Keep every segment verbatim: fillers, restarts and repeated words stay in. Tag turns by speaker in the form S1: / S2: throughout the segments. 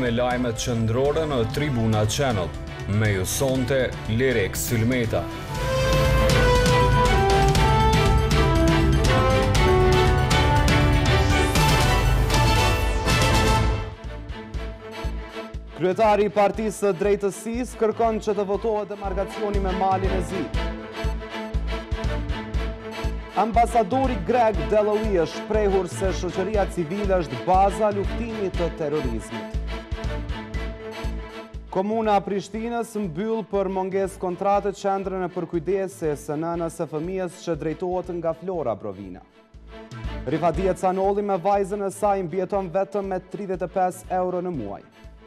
S1: me lajmet qendrore në Tribuna Channel. Me ju sonte Lirek Sylmeta.
S2: Kryetari i Partisë së Drejtësisë kërkon që të votohet demarkacioni me Malin e Zi. Ambasadori grek Deloi është shprehur se shoqëria civile është baza luftimit të terrorizmit. Komuna e Prishtinës mbyll për mungesë kontrate qendrën e përkujdesjes së nënës së fëmijës që drejtohet nga Flora Brovina. Rifadia Canolli me vajzën e saj mbjeton vetëm me tridhjetë e pesë euro në muaj.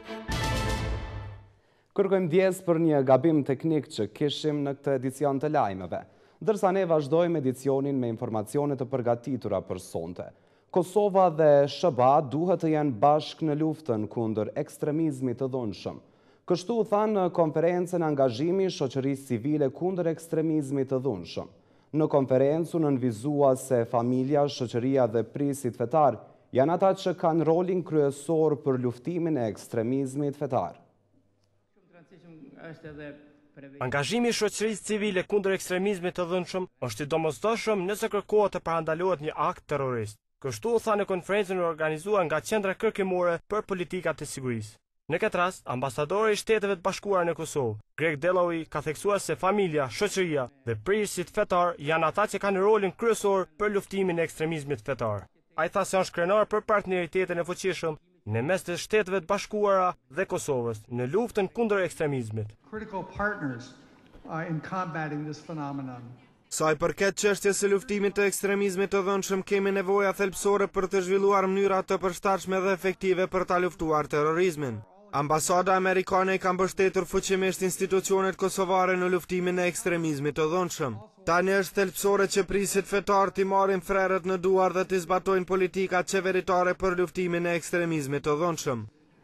S2: Kërkojmë ndjes për një gabim teknik që kishim në këtë edicion të lajmeve, ndërsa ne vazhdojmë edicionin me informacione të përgatitura për sonte. Kosova dhe S B A duhet të jenë bashkë në luftën kundër ekstremizmit të dhunshëm. Kështu thanë në konferencën angazhimi shoqërisë civile kundër ekstremizmit të dhunshëm. Në konferencë u nënvizua se familja, shoqëria dhe prisit fetar janë ata që kanë rolin kryesor për luftimin e ekstremizmit fetar.
S3: Angazhimi i shoqërisë civile kundër ekstremizmit të dhunshëm është i domosdoshëm nëse kërkohet të parandalohet një akt terrorist. Kështu u tha në konferencën e organizuar nga Qendra Kërkimore për Politikat e Sigurisë. Në këtë rast, ambasadori i Shteteve të Bashkuara në Kosovë, Greg Deloi, ka theksuar se familja, shoqëria dhe prishësit fetar janë ata që kanë rolin kryesor për luftimin e ekstremizmit fetar. Ai tha se është krenar për partneritetin e fuqishëm në mes të Shteteve të Bashkuara dhe Kosovës në luftën kundër ekstremizmit.
S4: Sa i përket çështjes së luftimit të ekstremizmit të dhunshëm, kemi nevoja thelbësore për të zhvilluar mënyra të përshtatshme dhe efektive për ta luftuar terrorizmin. Ambasada amerikane ka mbështetur fuqimisht institucionet kosovare në luftimin e ekstremizmit të dhunshëm. Tani është thelbësore që prisit fetar t'i marrin frerët në duar dhe t'i zbatojnë politikat qeveritare për luftimin e ekstremizmit të dhunshëm.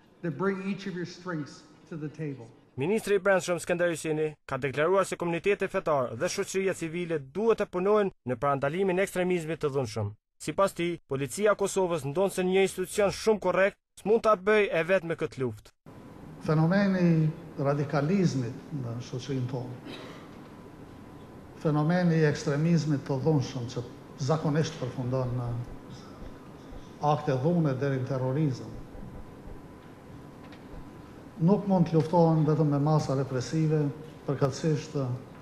S3: Ministri i Brendshëm Skënder Hyçini ka deklaruar se komuniteti fetar dhe shoqëria civile duhet të punojnë në parandalimin e ekstremizmit të dhunshëm. Sipas tij, policia e Kosovës ndonë se një institucion shumë korrekt s'mund ta bëjë e vetë me këtë luftë.
S5: Fenomeni radikalizmit në shoqërinë tonë, fenomeni i ekstremizmit të dhunshëm që zakonisht përfundon në akte dhune deri në terrorizëm, nuk mund të luftohen vetëm me masa represive, përkatësisht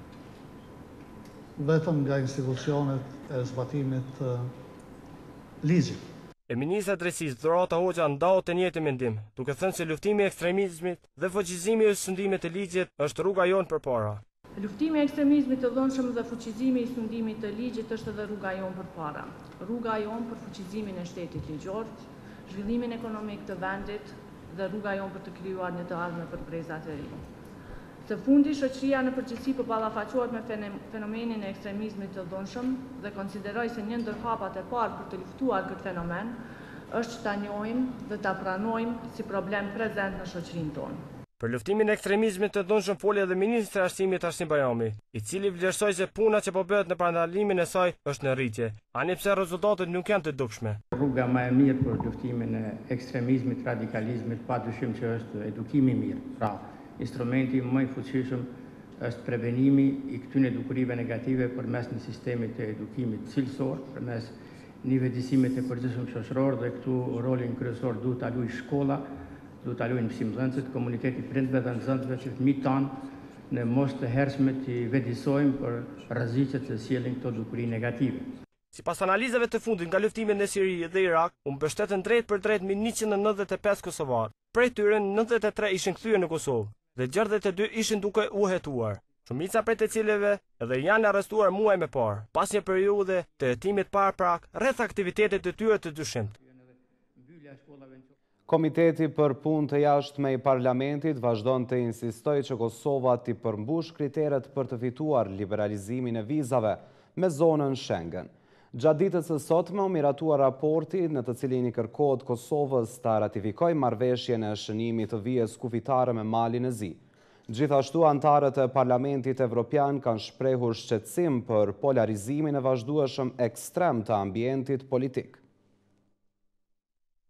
S5: vetëm nga institucionet e zbatimit të ligjit.
S3: E ministra e Drejtësisë Dorota Hoxha ndau të njëjtin mendim, duke thënë se luftimi i ekstremizmit dhe fuqizimi i sundimit të ligjit është rruga jonë përpara.
S6: Luftimi i ekstremizmit të dhunshëm dhe fuqizimi i sundimit të ligjit është edhe rruga jonë përpara. Rruga jonë për fuqizimin e shtetit ligjor, zhvillimin ekonomik të vendit dhe rruga jonë për të krijuar një të ardhme për brezat e ri. Së fundi, shoqëria në përgjithësi përballafaqohet me fenomenin e ekstremizmit të dhunshëm dhe konsideroj se një ndër hapat e parë për të luftuar këtë fenomen është që ta njohim dhe ta pranojmë si problem prezent në shoqërinë tonë.
S3: Për luftimin e ekstremizmit të dhunshëm foli edhe ministri i Arsimit Arsim Bajrami, i cili vlerësoi se puna që po bëhet në parandalimin e saj është në rritje, ani pse rezultatet nuk janë të dukshme.
S7: Rruga më e mirë për luftimin e ekstremizmit, radikalizmit, padyshim që është edukimi i mirë. Pra, instrumenti më i fuqishëm është prevenimi i këtyre dukurive negative përmes një sistemi të edukimit cilësor, përmes një vëdësimit të përgjithshëm shoqëror, dhe këtu rolin kryesor duhet ta luajë shkolla, duhet ta luajnë mësimdhënësit, komuniteti prindve dhe nxënësve që fëmijët tanë në mos të hershme të vëdësojmë për rreziqet që sjellin këto dukuri negative.
S3: Sipas analizave të fundit nga luftimi në Siri dhe Irak, u mbështetën drejt për drejt mbi njëqind e nëntëdhjetë e pesë kosovarë. Prej tyre nëntëdhjetë e tre ishin kthyer në Kosovë dhe gjashtëdhjetë e dy ishin duke u hetuar. Shumica prej të cilëve edhe janë arrestuar muaj më parë, pas një periudhe të hetimit parë prak rreth aktivitetet të tyre të dyshimt.
S2: Komiteti për punë të jashtme i parlamentit vazhdon të insistoj që Kosova t'i përmbush kriteret për të fituar liberalizimin e vizave me zonën Schengen. Gjatë ditës së sotme u miratua raporti në të cilin i kërkohet Kosovës ta ratifikojë marrëveshjen e shënimit të vijës kufitare me Malin e Zi. Gjithashtu antarët e Parlamentit Evropian kanë shprehur shqetësim për polarizimin e vazhdueshëm ekstrem të ambientit politik.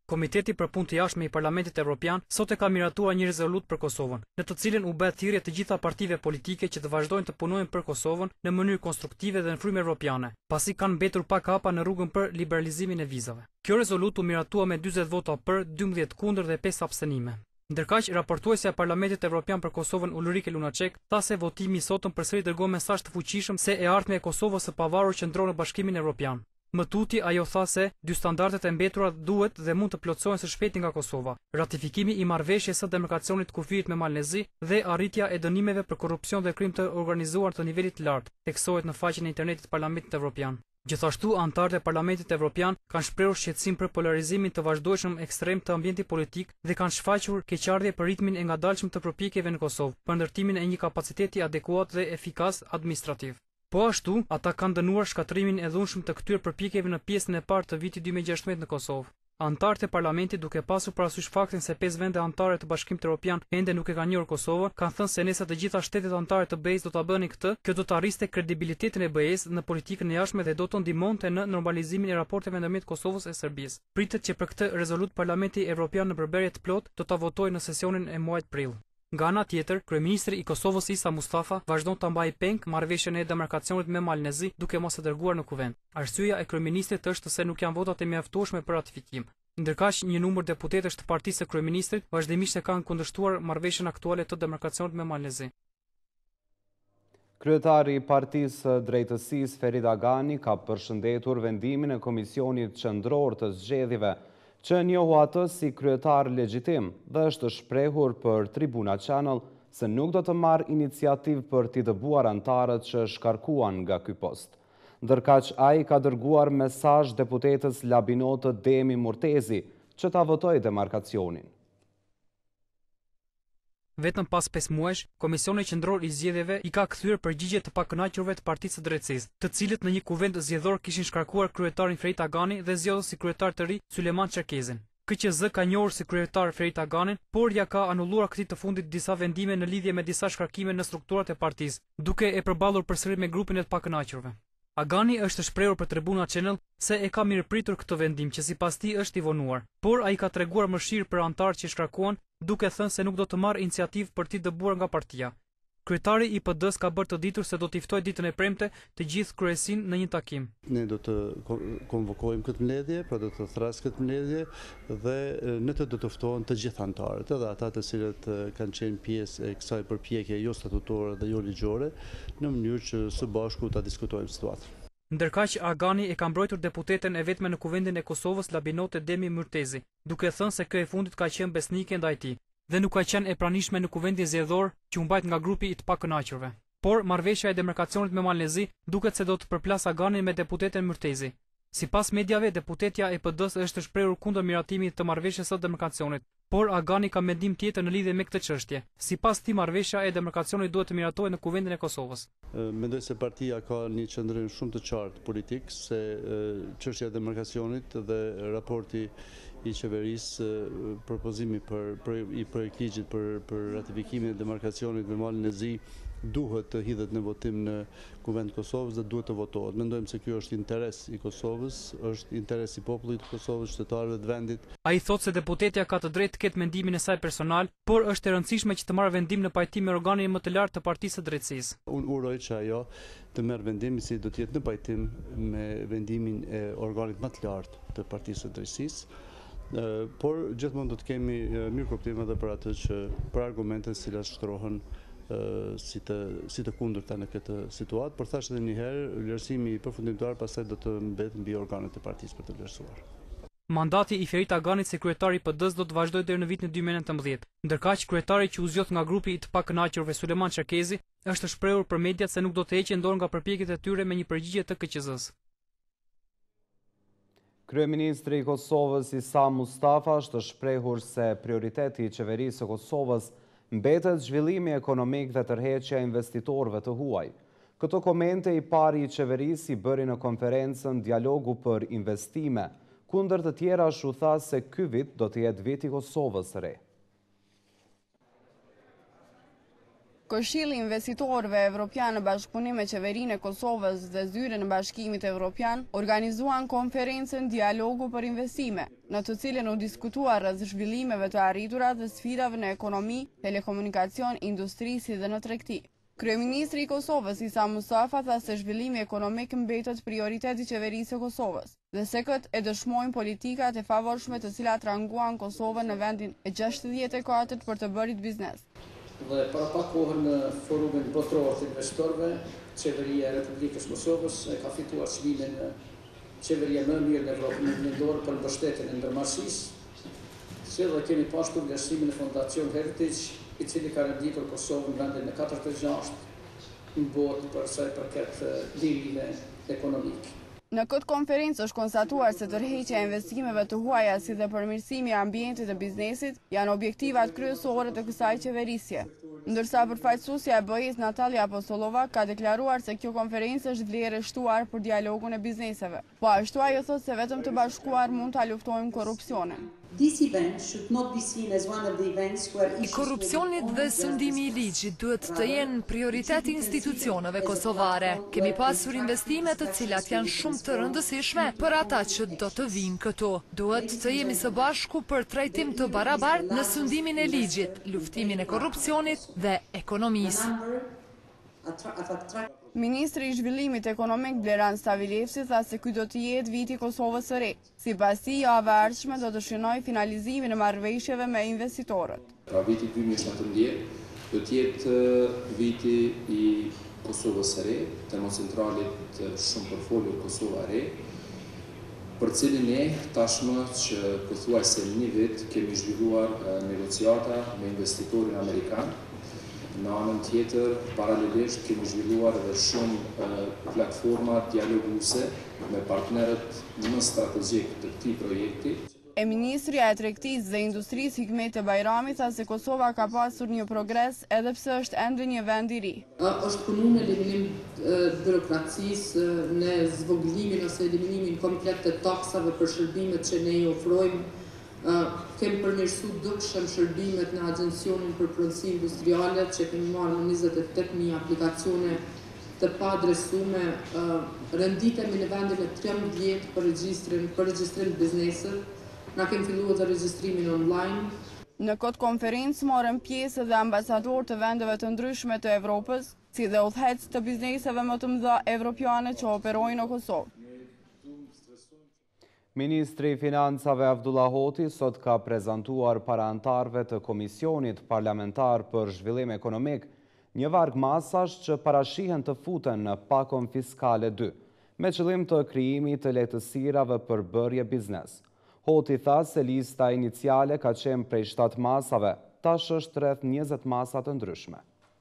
S8: Komiteti për punë të jashtme i Parlamentit Evropian sot e ka miratuar një rezolutë për Kosovën, në të cilën u bë thirrje të gjitha partive politike që të vazhdojnë të punojnë për Kosovën në mënyrë konstruktive dhe në frymë evropiane, pasi kanë mbetur pak hapa në rrugën për liberalizimin e vizave. Kjo rezolutë u miratua me dyzet vota për, dymbëdhjetë kundër dhe pesë abstenime. Ndërkaq, raportuesja e Parlamentit Evropian për Kosovën Ulrike Lunacek tha se votimi i sotëm përsëri dërgon mesazh të fuqishëm se e ardhmja e Kosovës së pavarur qëndron në Bashkimin Evropian. Më tuti ajo tha se dy standardet e mbetura duhet dhe mund të plotësohen së shpejti nga Kosova, ratifikimi i marrëveshjes së demarkacionit të kufirit me Malnezi dhe arritja e dënimeve për korrupsion dhe krim të organizuar të nivelit të lartë, teksohet në faqen e internetit të Parlamentit Evropian. Gjithashtu, anëtarët e Parlamentit Evropian kanë shprehur shqetësim për polarizimin të vazhdueshëm ekstrem të ambientit politik dhe kanë shfaqur keqardhje për ritmin e ngadalshëm të përpjekjeve në Kosovë për ndërtimin e një kapaciteti adekuat dhe efikas administrativ. Po ashtu, ata kanë dënuar shkatrimin e dhunshëm të këtyre përpjekjeve në pjesën e parë të vitit dy mijë e gjashtëdhjetë në Kosovë. Antarët e Parlamentit, duke pasur parasysh faktin se pesë vende anëtare të Bashkimit Evropian ende nuk e kanë njohur Kosovën, kanë thënë se nëse të gjitha shtetet anëtare të B E S do ta bënin këtë, kjo do të arriste kredibilitetin e B E S në politikën e jashtme dhe do të ndihmonte në normalizimin e raporteve ndërmjet Kosovës e Serbisë. Pritet që për këtë rezolutë Parlamenti Evropian në përbërje të plotë do ta votojë në sesionin e muajit prill. Nga ana tjetër, kryeministri i Kosovës Isa Mustafa vazhdon ta mbajë peng marrëveshjen e demarkacionit me Malnezi duke mos e dërguar në kuvend. Arsyeja e kryeministrit është se nuk janë votat e mjaftueshme për ratifikim. Ndërkaq, një numër deputetësh të partisë së kryeministrit vazhdimisht e kanë kundërshtuar marrëveshjen aktuale të demarkacionit me Malnezi.
S2: Kryetari i Partisë Drejtësisë Ferit Agani ka përshëndetur vendimin e Komisionit Qendror të Zgjedhjeve, që njohu atë si kryetar legjitim dhe është shprehur për Tribuna Channel se nuk do të marrë iniciativë për t'i dëbuar antarët që shkarkuan nga ky post. Ndërkaq ai ka dërguar mesazh deputetës labinotë Demi Murtezi që ta votojë demarkacionin.
S8: Vetëm pas pesë muajsh, Komisioni Qendror i Zgjedhjeve i ka kthyer përgjigje të pakënaqurve të Partisë së Drejtësisë, të cilët në një kuvend zgjedhor kishin shkarkuar kryetarin Ferit Agani dhe zgjodhur si kryetar të ri Sulejman Çerkezin. K Q Z ka njohur si kryetar Ferit Aganin, por ja ka anulluar këtij të fundit disa vendime në lidhje me disa shkarkime në strukturat e partisë, duke e përballur përsëri me grupin e të pakënaqurve. Agani është shprehur për Tribuna Channel se e ka mirëpritur këtë vendim që sipas tij është i vonuar, por ai ka treguar mëshirë për antarët që shkarkuan, duke thënë se nuk do të marrë iniciativë për t'i dëbuar nga partia. Kryetari i P D-s ka bërë të ditur se do t'i ftojë ditën e premte të gjithë kryesinë në një takim.
S9: Ne do të konvokojmë këtë mbledhje, pra do të thrasë këtë mbledhje dhe në të do të ftohen të gjithë antarët, edhe ata të cilët kanë qenë pjesë e kësaj përpjekje jo statutore dhe jo ligjore, në mënyrë që së bashku ta diskutojmë situatën.
S8: Ndërkaq Agani e ka mbrojtur deputeten e vetme në kuvendin e Kosovës labinote Demi Murtezi, duke thënë se kjo e fundit ka qenë besnike ndaj tij dhe nuk ka qenë e pranishme në kuvendin zgjedhor që u mbajt nga grupi i të pakënaqurve. Por marrëveshja e demarkacionit me Malnezi duket se do të përplas Aganin me deputeten Murtezi. Sipas mediave, deputetja e P D-s është shprehur kundër miratimit të marrëveshjes së demarkacionit, por Agani ka mendim tjetër në lidhje me këtë çështje. Sipas tij, marrëveshja e demarkacionit duhet të miratohet në kuvendin e Kosovës.
S9: Mendoj se partia ka një qëndrim shumë të qartë politik se çështja e demarkacionit dhe raporti i qeverisë, propozimi për, për i projekt ligjit për, për ratifikimin e demarkacionit me Malnezi duhet të hidhet në votim në Kuvend të Kosovës dhe duhet të votohet. Mendojmë se kjo është interes i Kosovës, është interes i popullit të Kosovës, qytetarëve të vendit.
S8: Ai thotë se deputetja ka të drejtë të ketë mendimin e saj personal, por është e rëndësishme që të marrë vendim në pajtim me organin më të lartë të Partisë së Drejtësisë.
S9: Unë uroj që ajo të merr vendim si do të jetë në pajtim me vendimin e organit më të lartë të Partisë së Drejtësisë. Por gjithmonë do të kemi mirë kuptim edhe për atë që për argumentet që shtrohen si të si të kundërta në këtë situatë, por thash edhe një herë, vlerësimi përfundimtar pastaj do të mbetet mbi organet e partisë për të vlerësuar.
S8: Mandati i Ferit Aganit si kryetari i P D-s do të vazhdojë deri në vitin dy mijë e nëntëmbëdhjetë. Ndërkaq, kryetari që u zgjodh nga grupi i të pakënaqurve Sulejman Çerkezi është shprehur për mediat se nuk do të heqë dorë nga përpjekjet e tyre me një përgjigje të K Q Z-s.
S2: Kryeministri i Kosovës Isa Mustafa është shprehur se prioriteti i qeverisë së Kosovës mbetet zhvillimi ekonomik dhe tërheqja e investitorëve të huaj. Këto komente i pari i qeverisë i bëri në konferencën Dialogu për Investime, kundër të tjera shu tha se ky vit do të jetë viti i Kosovës së re.
S10: Këshilli i Investitorëve Evropian në bashkëpunim me Qeverinë e Kosovës dhe Zyrën e Bashkimit Evropian organizuan konferencën Dialogu për Investime, në të cilën u diskutua rreth zhvillimeve të arritura dhe sfidave në ekonomi, telekomunikacion, industri si dhe në tregti. Kryeministri i Kosovës Isa Mustafa tha se zhvillimi ekonomik mbetet prioritet i qeverisë së Kosovës dhe se këtë e dëshmojnë politikat e favorshme të cilat ranguan Kosovën në vendin e gjashtëdhjetë e katërt për të bërit biznes.
S11: Dhe para pak kohën në forumin botëror të investorëve, Qeveria e Republikës Kosovës e ka fituar çmimin Qeveria më e mirë në Evropën Lindore për mbështetjen e ndërmarrësisë, si dhe kemi pasur vlerësimin e Fondacion Heritage, i cili ka renditur Kosovën në vendin e katërdhjetë e gjashtë në botë për sa i përket lirime ekonomike.
S10: Në këtë konferencë është konstatuar se tërheqja e investimeve të huaja si dhe përmirësimi i ambientit të biznesit janë objektivat kryesore të kësaj qeverisje. Ndërsa përfaqësuesja e B E I-s Natalia Apostolova ka deklaruar se kjo konferencë është vlerë e shtuar për dialogun e bizneseve. Po ashtu ajo thotë se vetëm të bashkuar mund ta luftojmë korrupsionin.
S12: I korrupsionit dhe sundimi i ligjit duhet të jenë prioritet i institucioneve kosovare. Kemi pasur investime të cilat janë shumë të rëndësishme për ata që do të vinë këtu. Duhet të jemi së bashku për trajtim të barabartë në sundimin e ligjit, luftimin e korrupsionit dhe ekonomisë.
S10: Ministri i Zhvillimit Ekonomik Bleran Stavilevsi tha se ky do të jetë viti i Kosovës së re. Sipas tij, java e ardhshme do të shënojë finalizimin e marrëveshjeve me investitorët.
S13: Pra viti dy mijë e shtatëmbëdhjetë do të jetë viti i Kosovës së re, termocentralit shumë përfolur Kosova e re, për cilin ne tashmë që pothuajse një vit kemi zhvilluar negociata me investitorin amerikan. Në anën tjetër, paralelisht kemi zhvilluar edhe shumë platforma dialoguese me partnerët më strategjik të këtij projekti.
S10: E Ministrja e Tregtisë dhe Industrisë Hikmete Bajrami tha se Kosova ka pasur një progres edhe pse është ende një vend i ri.
S14: Është punu në eliminim të byrokracisë, në zvogëlimin ose eliminimin komplet të taksave për shërbimet që ne i ofrojmë. Kemi përmirësu dukshëm shërbimet në Agjencionin për Pronësi Industriale, që kemi marrë në njëzet e tetë mijë aplikacione të pa adresume, renditemi në vendin e trembëdhjetë për regjistrim, për regjistrim biznesit, na kemi filluar dhe regjistrimin online.
S10: Në këtë konferencë morën pjesë dhe ambasadorë të vendeve të ndryshme të Evropës, si dhe udhëhec të bizneseve më të mëdha evropiane që operojnë në Kosovë.
S2: Ministri i Financave Avdullah Hoti sot ka prezantuar para antarëve të Komisionit Parlamentar për Zhvillim Ekonomik një varg masash që parashihen të futen në pakon fiskale dy, me qëllim të krijimit të lehtësirave për bërje biznes. Hoti tha se lista iniciale ka qenë prej shtatë masave, tash është rreth njëzet masa të ndryshme.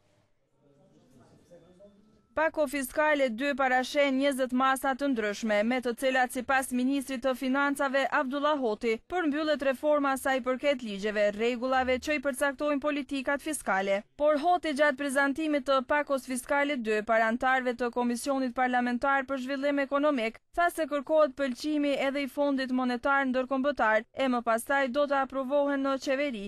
S6: Pako fiskale dy parashen njëzet masa të ndryshme, me të cilat sipas Ministrit të Financave Avdullah Hoti përmbyllet reforma sa i përket ligjeve, rregullave që i përcaktojnë politikat fiskale. Por Hoti gjatë prezantimit të pakos fiskale dy para antarëve të Komisionit Parlamentar për Zhvillim Ekonomik, tha se kërkohet pëlqimi edhe i Fondit Monetar Ndërkombëtar e më pastaj do të aprovohen në qeveri.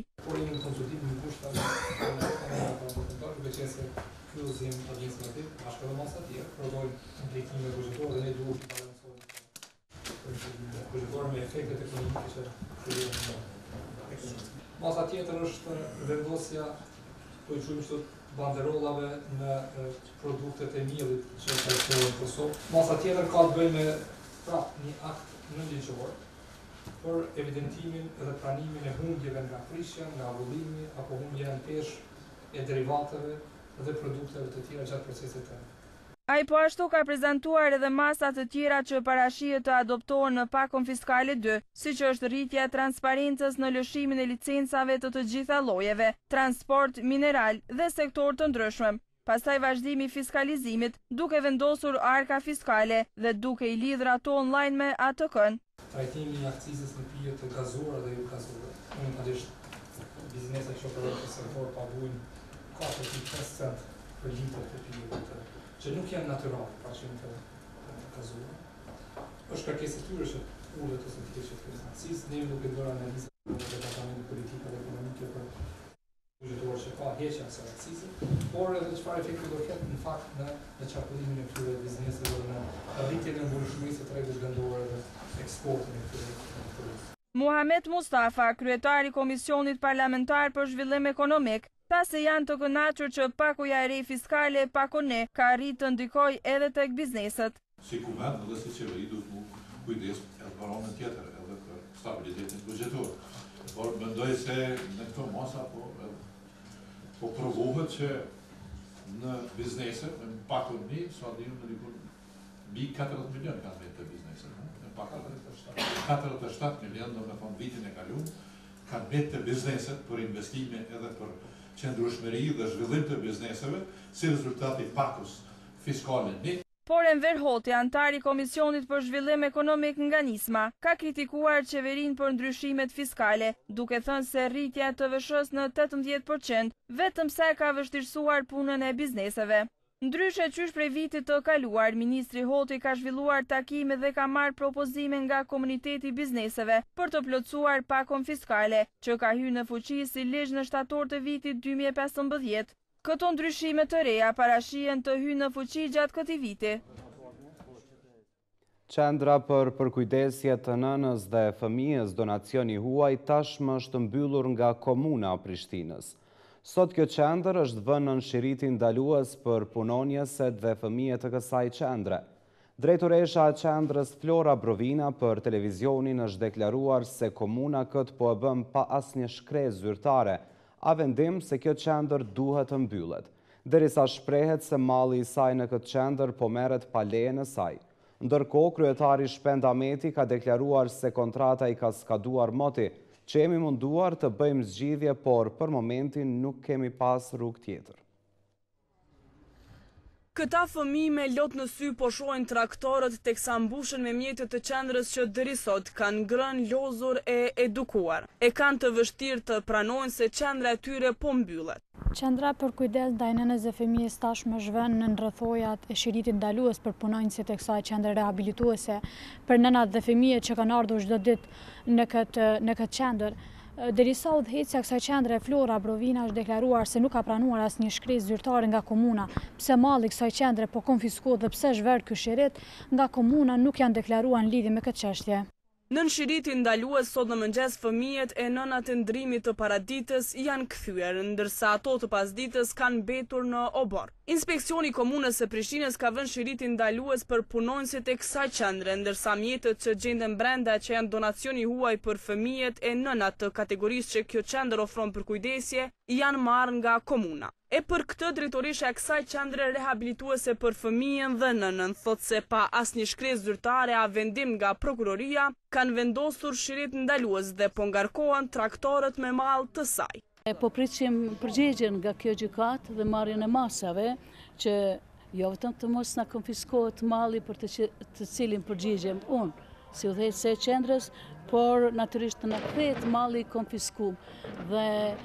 S15: Kyllëzim administrativ, ashtë edhe masa tjerë, prodojnë ndrejtime bugjetore dhe ne duhet të balansojnë bugjetore me efektet ekonomike që kryen në ekonomi. Masa tjetër është vendosja, po i quajmë kështu, banderollave në produktet e miellit që eksportohen në Kosovë. Masa tjetër ka të bëjë me pra një akt nënligjor për evidentimin dhe pranimin e humbjeve nga prishja, nga avullimi apo humbja në peshë e derivateve dhe produkteve të tjera gjatë procesit të.
S6: Ai po ashtu ka prezantuar edhe masat të tjera që parashihet të adoptohen në pakon fiskale dy, siç është rritja e transparencës në lëshimin e licencave të të gjitha llojeve, transport, mineral dhe sektor të ndryshëm. Pastaj vazhdimi i fiskalizimit, duke vendosur arka fiskale dhe duke i lidhur ato online me A T K-n.
S15: Trajtimi i akcizës në pije të gazuara dhe jo gazuara. Normalisht bizneset që operojnë në sektor paguajnë katër mijë e pesëqind për litër të pijeve të që nuk janë natyrale, pra që në të gazuara. Është kërkesë e tyre që ullet ose të keqet të akcizë, ne duke bërë analizë në Departamentin Politikave Ekonomike për bugjetor që ka heqja së akcizit, por edhe çfarë efekti do ketë në fakt në në çarkullimin e këtyre bizneseve dhe në rritjen e mburshmërisë së tregut vendor dhe eksportin e këtyre.
S16: Muhamet Mustafa, kryetari i Komisionit Parlamentar për Zhvillim Ekonomik, tha se janë të kënaqur që pakuja e re fiskale pakone ka arritë të ndikojë edhe tek bizneset.
S17: Si kument edhe si qeveri duhet mu kujdes edhe për anën tjetër edhe për stabilitetin buxhetor. Por mendoj se në këto masa po po provohet që në biznese me pakoni sa diun në diku mbi katërdhjetë milion kanë vetë të biznese, në pak katërdhjetë e shtatë milion do me thonë vitin e kaluar kanë vetë të bizneset për investime edhe për qëndrueshmëri dhe zhvillim të bizneseve si rezultat i pakos fiskale.
S16: Por Enver Hoti, antari i Komisionit për Zhvillim Ekonomik nga Nisma, ka kritikuar qeverinë për ndryshimet fiskale, duke thënë se rritja e T V S-s në tetëmbëdhjetë përqind vetëm sa ka vështirësuar punën e bizneseve. Ndryshe qysh prej vitit të kaluar, Ministri Hoti ka zhvilluar takime dhe ka marrë propozime nga komuniteti bizneseve për të plotësuar pakon fiskale, që ka hyrë në fuqi si ligj në shtator të vitit dy mijë e pesëmbëdhjetë. Këto ndryshime të reja parashihen të hyjnë në fuqi gjatë këtij viti.
S2: Qendra për përkujdesje të nënës dhe fëmijës Donacioni Huaj tashmë është mbyllur nga Komuna e Prishtinës. Sot kjo qendër është vënë në shiritin ndalues për punonjëset dhe fëmijët të kësaj qendre. Drejtoresha e qendrës Flora Brovina për televizionin është deklaruar se komuna këtë po e bën pa asnjë shkresë zyrtare, a vendim se kjo qendër duhet të mbyllet, derisa shprehet se malli i saj në këtë qendër po merret pa lejen e saj. Ndërkohë, kryetari Shpend Ahmeti ka deklaruar se kontrata i ka skaduar moti, që jemi munduar të bëjmë zgjidhje, por për momentin nuk kemi pas rrugë tjetër.
S18: Këta fëmijë me lot në sy po shohin traktorët teksa mbushen me mjetet të qendrës që deri sot kanë ngrënë, lozur e edukuar. E kanë të vështirë të pranojnë se qendra e tyre po mbyllet.
S19: Qendra për kujdes ndaj nënës dhe fëmijës tashmë zhvën në ndrethojat e shiritit ndalues për punonjësit e kësaj qendre rehabilituese për nënat dhe fëmijët që kanë ardhur çdo ditë në këtë në këtë qendër. Derisa udhëheqësja e kësaj qendre Flora Brovina është deklaruar se nuk ka pranuar asnjë shkresë zyrtare nga komuna, pse malli i kësaj qendre po konfiskohet dhe pse zhver ky shirit, nga komuna nuk janë deklaruar në lidhje me këtë çështje.
S18: Nën shiritin ndalues sot në mëngjes fëmijët e nënat e ndrimit të paraditës janë kthyer, ndërsa ato të pasditës kanë mbetur në obor. Inspeksioni i Komunës së Prishtinës ka vënë shiritin ndalues për punonjësit e kësaj qendre, ndërsa mjetët që gjenden brenda që janë Donacioni Huaj për fëmijët e nënat të kategorisë që kjo qendër ofron përkujdesje janë marrë nga komuna. E për këtë drejtoresha e kësaj qendre rehabilituese për fëmijën dhe nënën thotë se pa asnjë shkresë zyrtare a vendim nga prokuroria kanë vendosur shirit ndalues dhe po ngarkohen traktorët me mall të saj.
S20: Po pritshim përgjigjen nga kjo gjykatë dhe marrjen e masave që jo vetëm të mos na konfiskohet malli për të, të cilin përgjigjem unë si udhëheqëse e qendrës, por natyrisht të na kthehet malli i konfiskuar dhe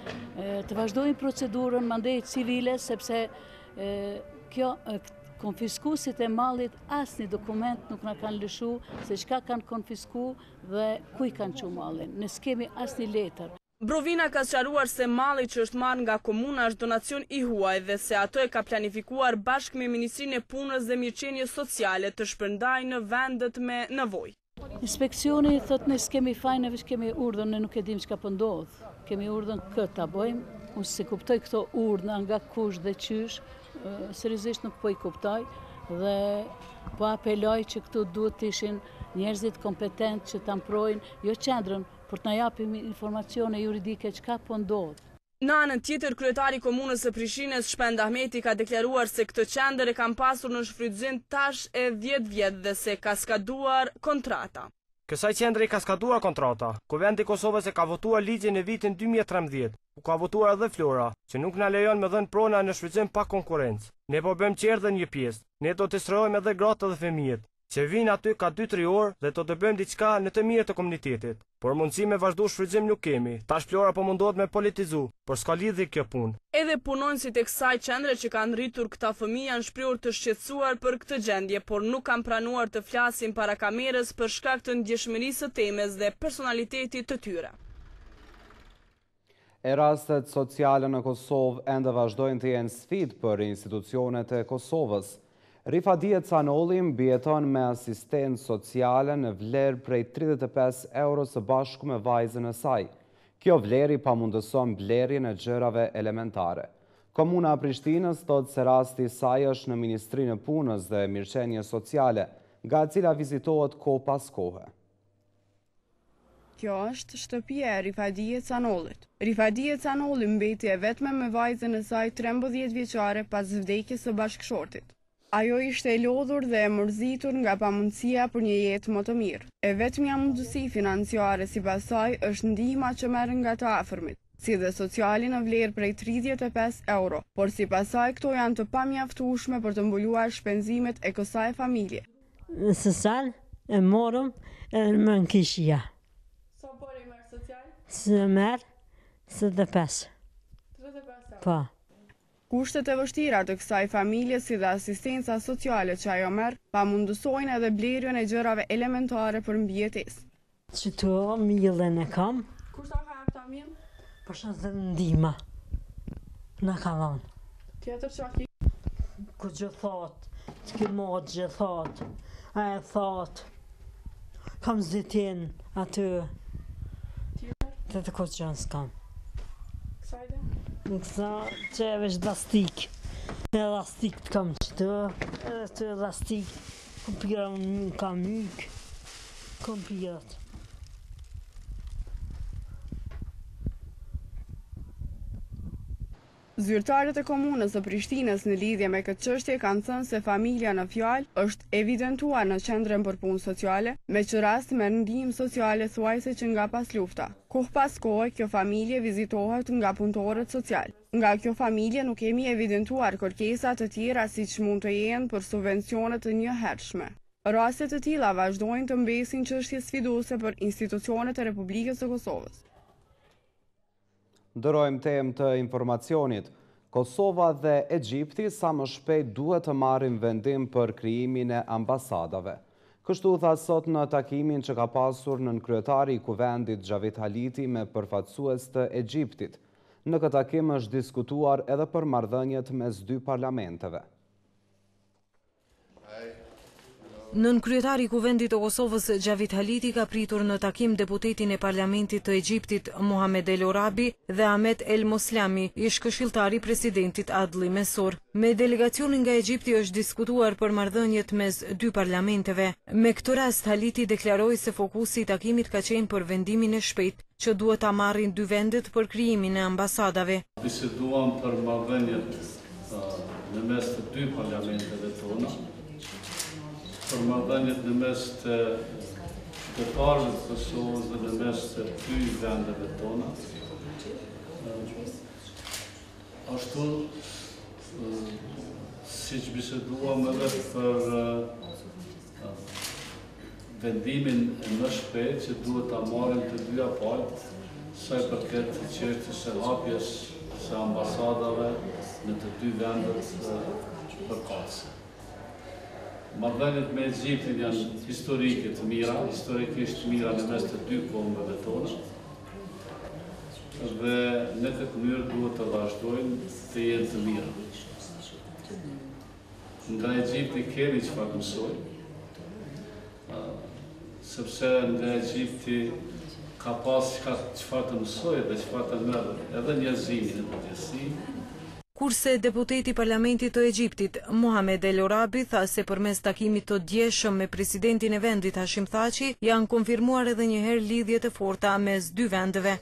S20: e, të vazhdojmë procedurën mandej civile sepse e, kjo e, konfiskuesit e mallit asnjë dokument nuk na kanë lëshuar se çka kanë konfiskuar dhe ku i kanë çuar mallin. Ne s'kemi asnjë letër.
S18: Brovina ka sqaruar se malli që është marrë nga komuna është donacion i huaj dhe se ato e ka planifikuar bashkë me Ministrinë e Punës dhe Mirëqenies Sociale të shpërndajë në vendet me nevojë.
S20: Inspeksioni thot ne s'kemi fajin, ne veç kemi urdhën, ne nuk e dim çka po ndodh. Kemi urdhën këtë ta bëjmë. Unë se kuptoj këto urdhna nga kush dhe qysh, seriozisht nuk po i kuptoj dhe po apeloj që këtu duhet të ishin njerëzit kompetent që ta mprojnë jo qendrën, për të na japim informacione juridike çka po ndodh.
S18: Në anën tjetër, kryetari i Komunës së Prishtinës Shpend Ahmeti ka deklaruar se këtë qendër e kanë pasur në shfrytëzim tash e dhjetë vjet dhe se ka skaduar kontrata.
S3: Kësaj qendre i ka skaduar kontrata. Kuvendi i Kosovës e ka votuar ligjin në vitin dy mijë e trembëdhjetë, ku ka votuar edhe Flora, që nuk na lejon me dhënë prona në shfrytëzim pa konkurrencë. Ne po bëjmë qerdhën një pjesë. Ne do të strojmë edhe gratë dhe fëmijët, që vinë aty ka dy tre orë dhe do të bëjmë diçka në të mirë të komunitetit. Por mundësi me vazhdu shfrytëzim nuk kemi. Tash Flora po mundohet me politizu, por s'ka lidhje kjo punë.
S18: Edhe punonjësit e kësaj qendre që kanë rritur këta fëmijë janë shprehur të shqetësuar për këtë gjendje, por nuk kanë pranuar të flasin para kamerës për shkak të ndjeshmërisë së temës dhe personalitetit të tyre.
S2: E rastet sociale në Kosovë ende vazhdojnë të jenë sfidë për institucionet e Kosovës. Rifadie Canolli mbijeton me asistencë sociale në vlerë prej tridhjetë e pesë euro së bashku me vajzën e saj. Kjo vleri pamundëson blerjen e gjërave elementare. Komuna e Prishtinës thotë se rasti i saj është në Ministrinë e Punës dhe Mirëqenies Sociale, nga e cila vizitohet kohë pas kohe.
S10: Kjo është shtëpia e Rifadie Canollit. Rifadie Canolli mbeti e vetme me vajzën e saj trembëdhjetë vjeçare pas vdekjes së bashkëshortit. Ajo ishte e lodhur dhe e mërzitur nga pamundësia për një jetë më të mirë. E vetmja mundësi financiare sipas saj është ndihma që merr nga të afërmit, si dhe sociali në vlerë prej tridhjetë e pesë euro, por sipas saj këto janë të pamjaftueshme për të mbuluar shpenzimet e kësaj familje.
S21: Së sal e morëm edhe më në kishja.
S10: Sa por i merr social?
S21: Së merr tridhjetë e pesë.
S10: tridhjetë e pesë.
S21: Po.
S10: Kushtet e vështira të kësaj familje si dhe asistenca sociale që ajo merr, pamundësojnë edhe blerjen e gjërave elementare për mbijetesë.
S21: Qëto millën e kam.
S10: Kush ta ka hap ta mill?
S21: Për shkak të ndihma. Na ka dhënë.
S10: Tjetër çfarë?
S21: Ku gjë thot, të ke mod gjë thot. A e thot. Kam zëtin aty.
S10: Tjetër?
S21: Të të këtë gjën s'kam.
S10: Kësajde?
S21: Në kësa që e vesh lastik. E lastik të kam qëtë, edhe të lastik, kom pira në kam mykë, kom pirat.
S10: Zyrtarët e komunës së Prishtinës në lidhje me këtë çështje kanë thënë se familja në fjalë është evidentuar në qendrën për punë sociale, me që rast merr ndihmë sociale thuajse që nga pas lufta. Kohë pas kohe, kjo familje vizitohet nga punëtorët social. Nga kjo familje nuk kemi evidentuar kërkesa të tjera siç mund të jenë për subvencione të njëhershme. Raste të tilla vazhdojnë të mbesin çështje sfiduese për institucionet e Republikës së Kosovës.
S2: Ndërojmë temë të informacionit. Kosova dhe Egjipti sa më shpejt duhet të marrin vendim për krijimin e ambasadave. Kështu tha sot në takimin që ka pasur nën kryetari i Kuvendit Xhavit Haliti me përfaqësues të Egjiptit. Në këtë takim është diskutuar edhe për marrëdhëniet mes dy parlamenteve.
S22: Nën kryetari i Kuvendit të Kosovës Xhavit Haliti ka pritur në takim deputetin e Parlamentit të Egjiptit Mohamed El Orabi dhe Ahmet El Moslami, ish këshilltari i presidentit Adli Mesor. Me delegacionin nga Egjipti është diskutuar për marrëdhëniet mes dy parlamenteve. Me këtë rast Haliti deklaroi se fokusi i takimit ka qenë për vendimin e shpejtë që duhet ta marrin dy vendet për krijimin e ambasadave.
S9: Biseduam për marrëdhëniet në mes të dy parlamenteve tona, për marrëdhëniet në mes të qytetarëve të Kosovës dhe në mes të dy vendeve tona. Ashtu, siç biseduam edhe për vendimin më shpejt që duhet ta marrin të dyja palët, sa i përket çështjes së hapjes së ambasadave në të dy vendet përkatëse. Marrëdhëniet me Egjiptin janë historike të mira, historikisht mira në mes të dy kombeve tona, dhe në këtë mënyrë duhet të vazhdojnë të jenë të mira. Nga Egjipti kemi çfarë të mësojmë, sepse nga Egjipti ka pas çfarë të mësojë dhe çfarë të merrë edhe njerëzimi në përgjithësi.
S22: Kurse deputeti i Parlamentit të Egjiptit, Mohamed El Orabi, tha se përmes takimit të djeshëm me presidentin e vendit Hashim Thaçi, janë konfirmuar edhe një herë lidhjet e forta mes dy vendeve.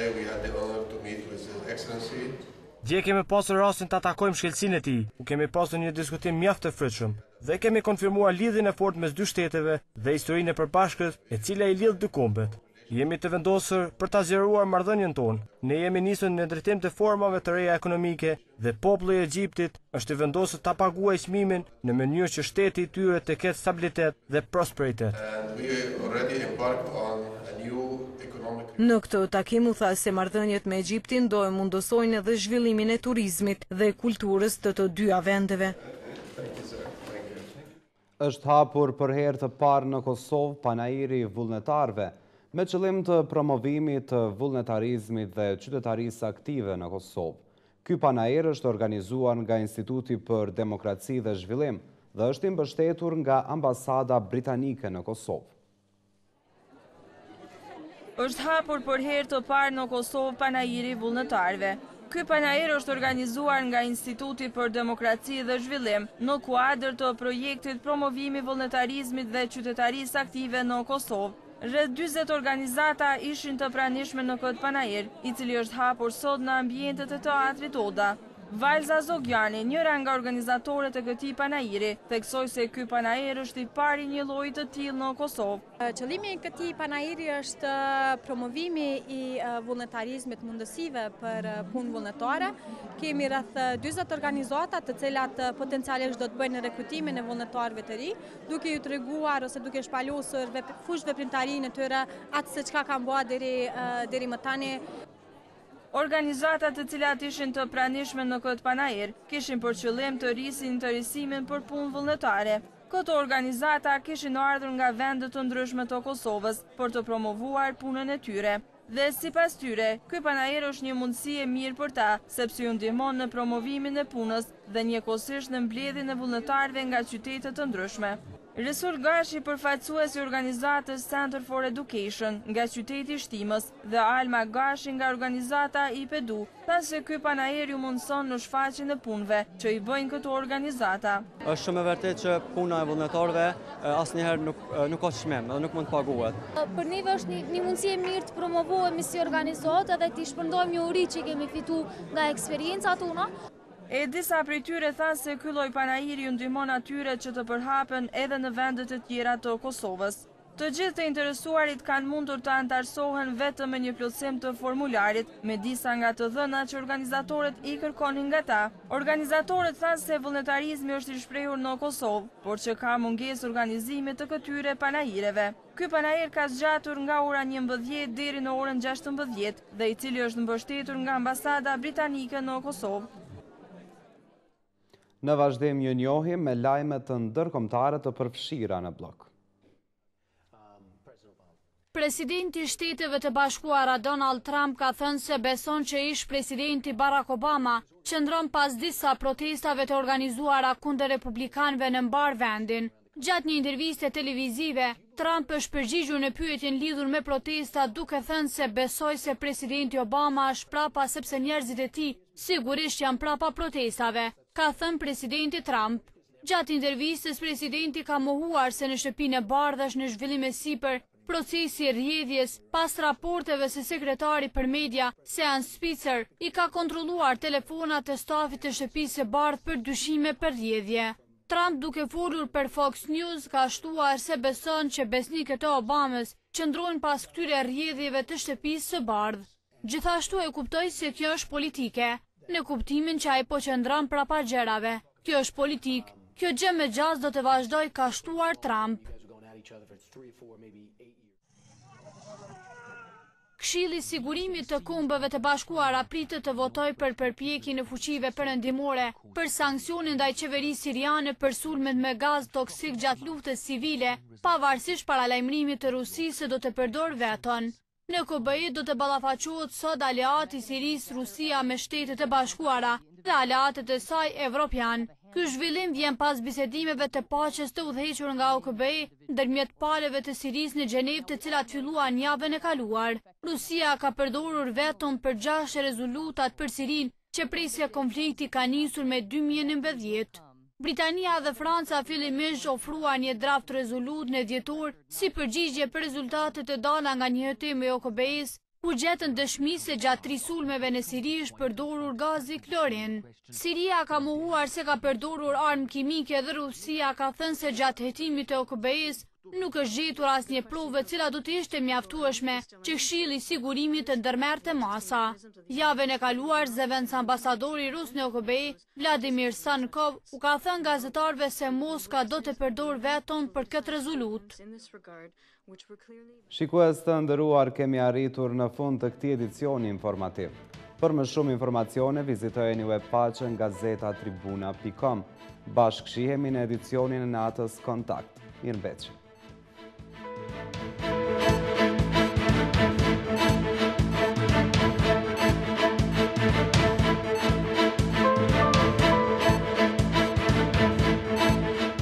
S3: Dje kemi pasur rastin të takojmë shkelësinë e tij, ku kemi pasur një diskutim mjaft të frytshëm dhe kemi konfirmuar lidhjen e fortë mes dy shteteve dhe historinë e përbashkët e cila i lidh dy kombet. Jemi të vendosur për ta zgjeruar marrëdhënien tonë. Ne jemi nisur në drejtim të formave të reja ekonomike dhe populli i Egjiptit është i vendosur ta paguajë çmimin në mënyrë që shteti i tyre të ketë stabilitet dhe prosperitet.
S22: Në këtë takim u tha se marrëdhëniet me Egjiptin do e mundësojnë edhe zhvillimin e turizmit dhe kulturës të të dyja vendeve.
S2: Është hapur për herë të parë në Kosovë panairi i vullnetarëve. me qëllim të promovimit të vullnetarizmit dhe qytetarisë aktive në Kosovë. Ky panajër është organizuar nga Instituti për Demokraci dhe Zhvillim dhe është i mbështetur nga Ambasada Britanike në Kosovë.
S16: Është hapur për herë të parë në Kosovë panajiri vullnetarëve. Ky panajër është organizuar nga Instituti për Demokraci dhe Zhvillim në kuadër të projektit promovimi vullnetarizmit dhe qytetarisë aktive në Kosovë. Rreth dyzet organizata ishin të pranishme në këtë panajër, i cili është hapur sot në ambientet e teatrit Oda. Valza Zogjani, njëra nga organizatorët e këtij panajiri, theksoi se ky panajër është i pari një lloji të tillë në Kosovë.
S1: Qëllimi i këtij panajiri është promovimi i vullnetarizmit, mundësive për punë vullnetare. Kemi rreth dyzet organizata të cilat potencialisht do të bëjnë rekrutimin e vullnetarëve të ri, duke ju treguar ose duke shpalosur fush veprimtarinë e tyre atë se çka kanë bërë deri deri më tani.
S16: Organizatat të cilat ishin të pranishme në këtë panajër kishin për qëllim të rrisin interesimin për punë vullnetare. Këto organizata kishin ardhur nga vendet të ndryshme të Kosovës për të promovuar punën e tyre. Dhe sipas tyre, ky panajër është një mundësi e mirë për ta, sepse ju ndihmon në promovimin e punës dhe njëkohësisht në mbledhjen e vullnetarëve nga qytete të ndryshme. Resul Gashi, përfaqësues i organizatës Center for Education nga qyteti Shtimës dhe Alma Gashi nga organizata I P E D U, thanë se ky panajër ju mundson në shfaqjen e punëve që i bëjnë këto organizata.
S4: Është shumë e vërtetë që puna e vullnetarëve asnjëherë nuk nuk ka çmim, edhe nuk mund të paguhet.
S23: Për neve është një, një mundësi e mirë të promovohemi si organizatë dhe të shpërndojmë një uri që kemi fituar nga eksperiencat tona.
S16: E disa prej tyre thanë se ky lloj panajiri ju ndihmon atyre që të përhapen edhe në vendet e tjera të Kosovës. Të gjithë të interesuarit kanë mundur të antarësohen vetëm me një plotësim të formularit, me disa nga të dhënat që organizatorët i kërkonin nga ta. Organizatorët thanë se vullnetarizmi është i shprehur në Kosovë, por që ka mungesë organizimit të këtyre panajireve. Ky panajir ka zgjatur nga ora njëmbëdhjetë deri në orën gjashtëmbëdhjetë dhe i cili është mbështetur nga Ambasada Britanike në Kosovë.
S2: Në vazhdim një njohim me lajme të ndërkombëtare të përfshira në blok.
S19: Presidenti i Shteteve të Bashkuara Donald Trump ka thënë se beson që ish presidenti Barack Obama qëndron pas disa protestave të organizuara kundër republikanëve në mbar vendin. Gjatë një interviste televizive, Trump është përgjigjur në pyetjen lidhur me protesta duke thënë se besoi se presidenti Obama është prapa sepse njerëzit e tij sigurisht janë prapa protestave, ka thënë presidenti Trump. Gjatë intervistës, presidenti ka mohuar se në shtëpinë e bardhë është në zhvillim e sipër procesi i rrjedhjes pas raporteve se sekretari për media, Sean Spicer, i ka kontrolluar telefonat e stafit të shtëpisë së bardhë për dyshime për rrjedhje. Trump, duke folur për Fox News, ka shtuar se beson që besnikët e Obamës qëndrojnë pas këtyre rrjedhjeve të shtëpisë së bardhë. Gjithashtu e kuptoi se kjo është politike, në kuptimin që ai po qëndron prapa gjërave. Kjo është politik, kjo gjë me gjaz do të vazhdoj, ka shtuar Trump. Këshilli i Sigurimit të Kombëve të Bashkuara pritet të votojë për përpjekjen e fuqive perëndimore për sanksione ndaj qeverisë siriane për sulmet me gaz toksik gjatë luftës civile, pavarësisht paralajmërimit të Rusisë se do të përdorë veton. Në K B I do të ballafaqohet sot aleati i Sirisë, Rusia me Shtetet e Bashkuara dhe aleatët e saj evropian. Ky zhvillim vjen pas bisedimeve të paqes të udhëhequr nga O K B I ndërmjet palëve të Sirisë në Gjenevë, të cilat filluan javën e kaluar. Rusia ka përdorur vetëm për gjashtë rezolutat për Sirinë, që presja konflikti ka nisur me dy mijë e nëntëdhjetë. Britania dhe Franca fillimisht ofruan një draft rezolut në dhjetor si përgjigje për rezultatet e dala nga një hetim e O K B I-s, ku gjetën dëshmi se gjatë tri sulmeve në Siri është përdorur gazi klorin. Siria ka mohuar se ka përdorur armë kimike dhe Rusia ka thënë se gjatë hetimit të O K B I-s nuk është gjetur asnjë provë e cila do të ishte mjaftueshme që Këshilli i Sigurimit të ndërmerrte masa. Javën e kaluar, zëvendës ambasadori rus në O K B I, Vladimir Sankov, u ka thënë gazetarëve se Moska do të përdorë veton për këtë rezolut.
S2: Shikues të nderuar, kemi arritur në fund të këtij edicioni informativ. Për më shumë informacione, vizitojeni webfaqen gazeta tribuna punkt com. Bashkëshihemi në edicionin e natës Kontakt. Mirëmbëngjes.